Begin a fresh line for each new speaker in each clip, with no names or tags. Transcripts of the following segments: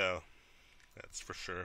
Yeah, that's for sure.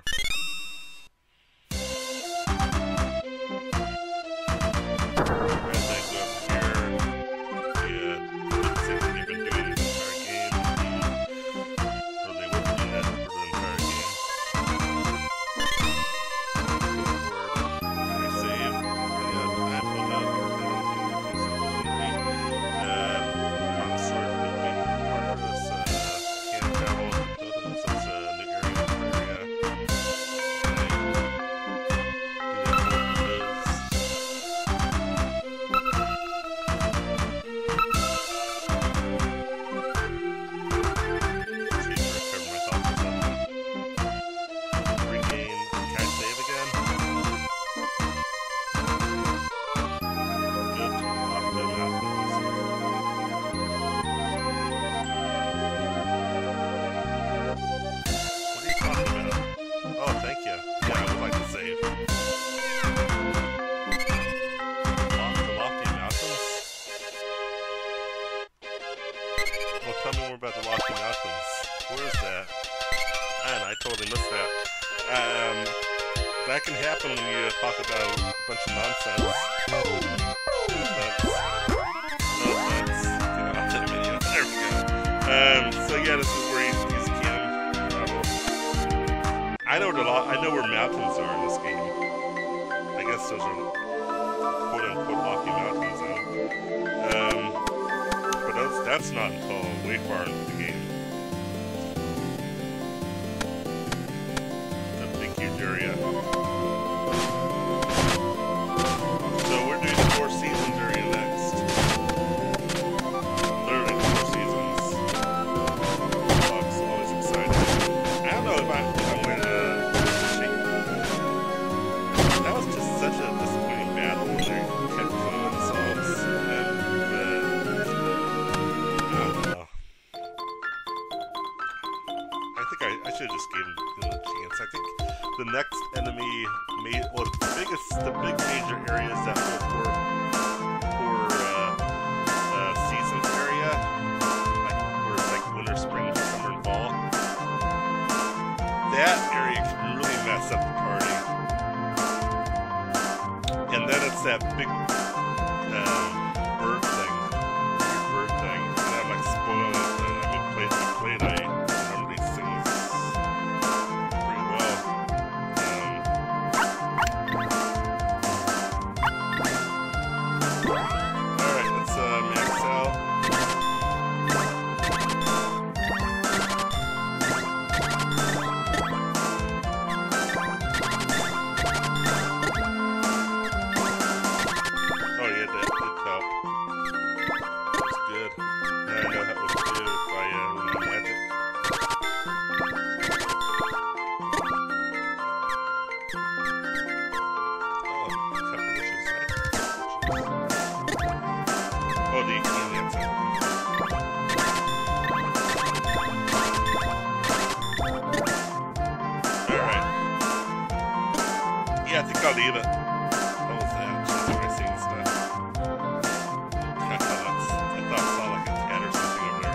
Oh, thank you. Yeah, I would like to save. The Lofty Mountains? Well, tell me more about the Lofty Mountains. Where is that? Man, I totally missed that. That can happen when you talk about a bunch of nonsense. No offense. No offense. Get off that video. There we go. So yeah, this is where he's I know where mountains are in this game. I guess those are quote-unquote lofty mountains, but that's not until way far into the game. It's a big, huge area. So we're doing the Four Seasons area next. Literally the Four Seasons. Dog's always excited. I don't know if I'm going to. That was just such a disappointing battle when they kept killing themselves. I think I should have just given them a chance. I think the next enemy the big major areas that will work for seasons area, like where it's like winter, spring, summer, and fall. That area can really mess up the party. And then it's that big bird thing, weird bird thing, and I'm like spoiling it. I remember these things pretty well. Alright, let's max out. Oh yeah, that did help. That's good. Now I know how what to do if I with my magic. Oh, couple witches, right? Oh, the Canadians. Alright. Yeah, I think I'll leave it. What was that? She's erasing stuff. I thought I saw like a cat or something over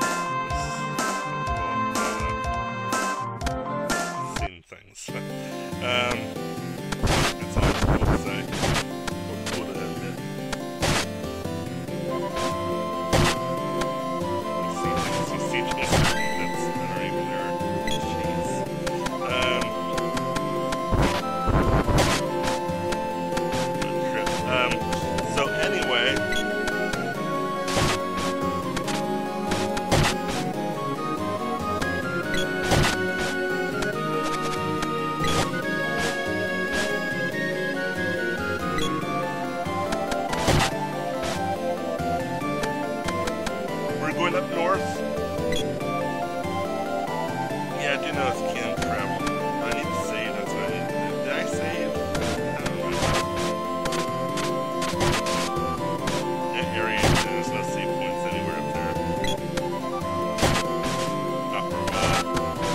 there. Seen things. That's all I'm going to say. Or cool to admit. You see things that aren't even there. Jeez. So anyway, we're going up north. Yeah, I do know it's can travel. I need to save. That's what I need to do. Did I save? I don't know. That area, there's no save points anywhere up there. Not for a while.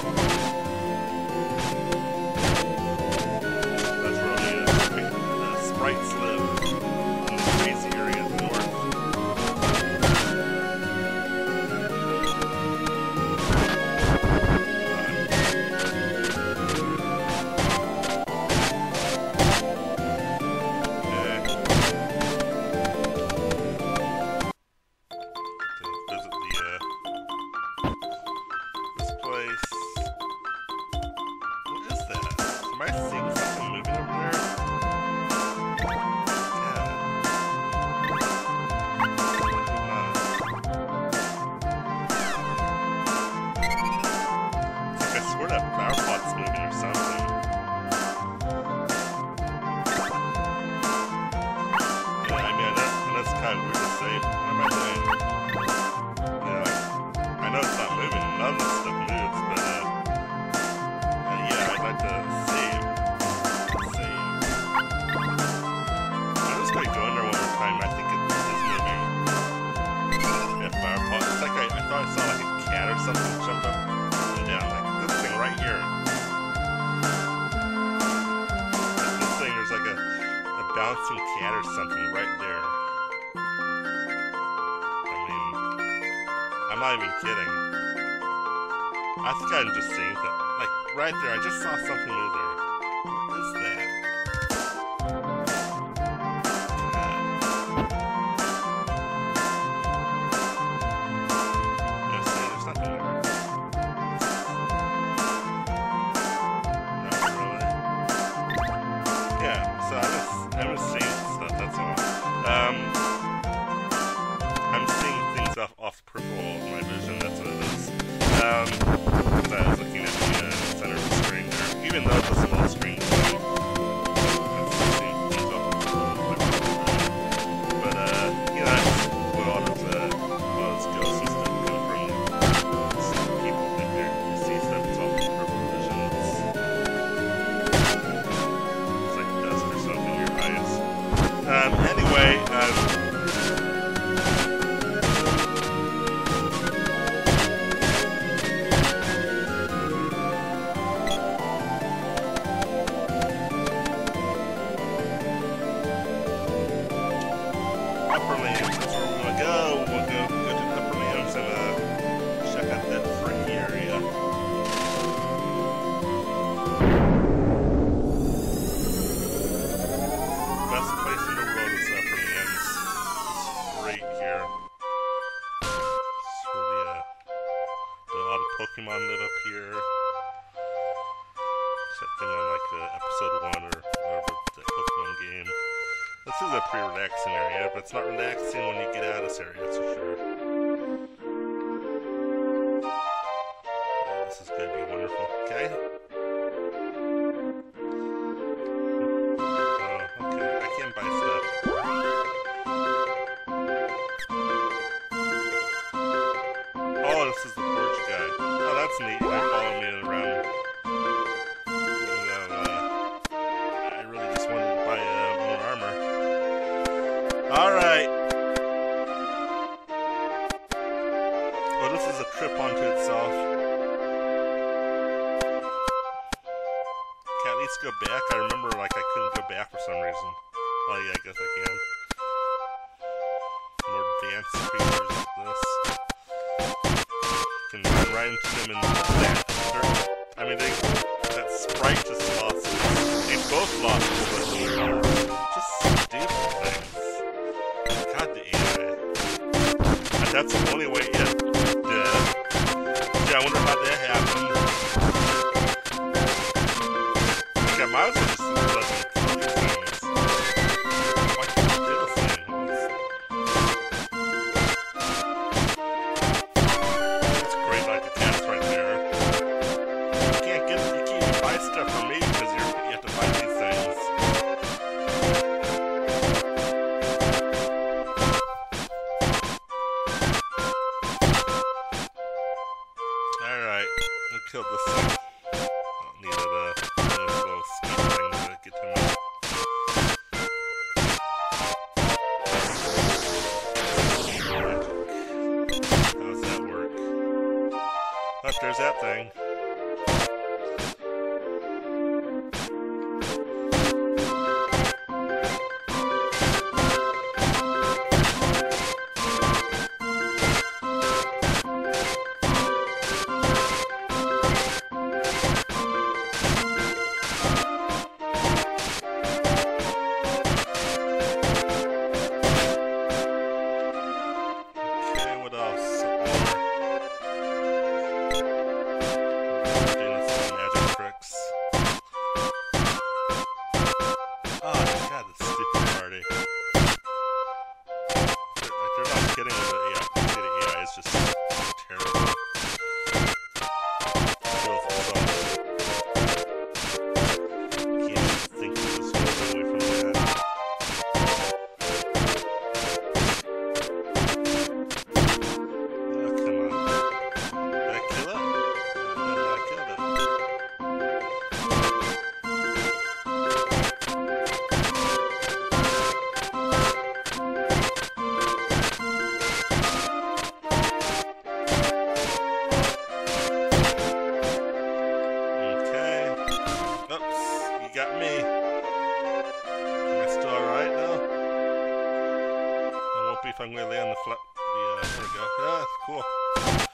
That's where all the sprites live. In the crazy area up north. Come on. not even kidding. I think I'm just seeing that. Like, right there, I just saw something move there. What is that? There's nothing there. Not really. Yeah, so I'm just seeing stuff, that's all. I'm seeing things off the peripheral of my vision, that's what it is. I was looking at the center of the screen there, even though it's a small screen. I'm seeing things off the peripheral of my vision. But, you know, that's what all those ghosts and stuff come from. People think they see stuff that's off the peripheral vision. It's like dust or something in your eyes. Anyway, Upper Lands, that's where we're gonna go. We'll go to Upper Lands and check out that free area. Best place in the world is Upper Lands. It's great here. It's where a lot of Pokemon live up here. That thing on like episode 1 or whatever, that Pokemon game. This is a pretty relaxing area, but it's not relaxing when you get out of this area, that's for sure. This is going to be wonderful, okay? Okay, I can't buy stuff. Oh, this is the Forge guy. Oh, that's neat. They're following me around. I really just wanted to buy more armor. Alright. Well, this is a trip onto itself. Can I at least go back? I remember, like, I couldn't go back for some reason. Oh, yeah, I guess I can. More advanced creatures like this. Can run right into them and I mean, that sprite just lost. They both lost this little just stupid things. God, the AI. And that's the only way it did. Yeah, I wonder how that happened. Yeah, might as well just let them kill these things. Why can't I do this thing? It's great, like the cats right there. You can't even buy stuff from me because you have to buy these things. Alright, we'll kill this thing. Needed a little speed thing to get to me. How does that work? Oh, there's that thing. If I'm going to lay on the there we go. Yeah, that's cool.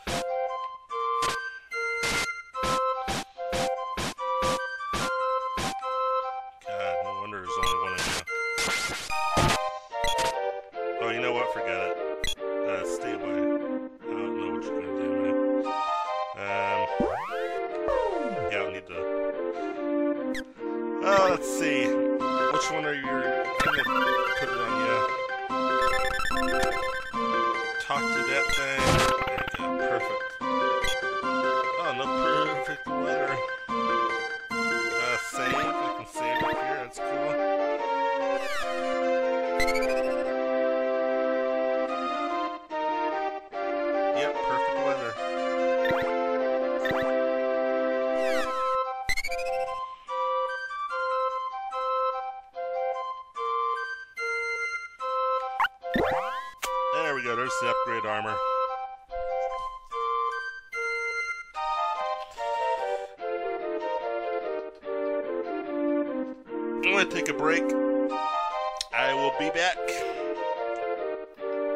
let's see. Which one are you? I'm gonna put it on you. Talk to that thing. There we go. Perfect. Oh, no perfect weather. Save. I can save right here. That's cool. Yep, perfect weather. There we go, there's the upgrade armor. I'm gonna take a break. I will be back.